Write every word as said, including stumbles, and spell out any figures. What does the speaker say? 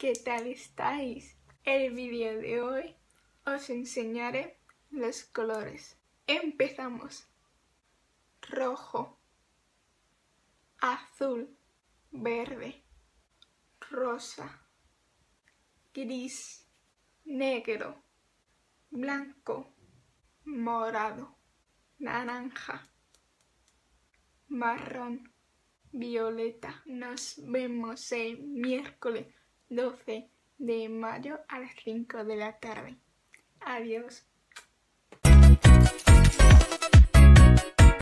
¿Qué tal estáis? En el vídeo de hoy os enseñaré los colores. Empezamos. Rojo, azul, verde, rosa, gris, negro, blanco, morado, naranja, marrón, violeta. Nos vemos el miércoles doce de mayo a las cinco de la tarde. Adiós.